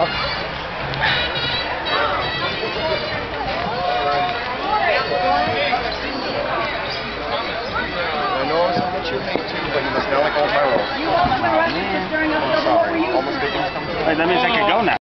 off. I know it's something you make too, but you must not like all my rolls. Oh, man. I'm sorry. Almost did things come to Wait, that means I could go now.